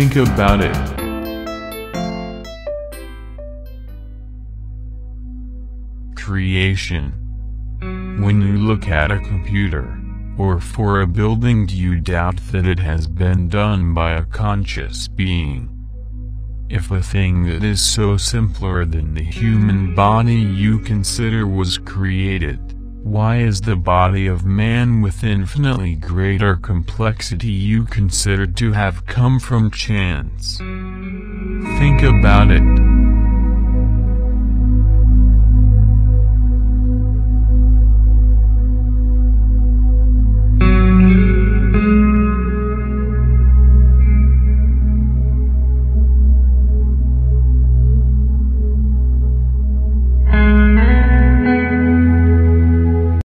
Think about it. Creation. When you look at a computer, or for a building, do you doubt that it has been done by a conscious being? If a thing that is so simpler than the human body you consider was created, why is the body of man with infinitely greater complexity you consider to have come from chance? Think about it.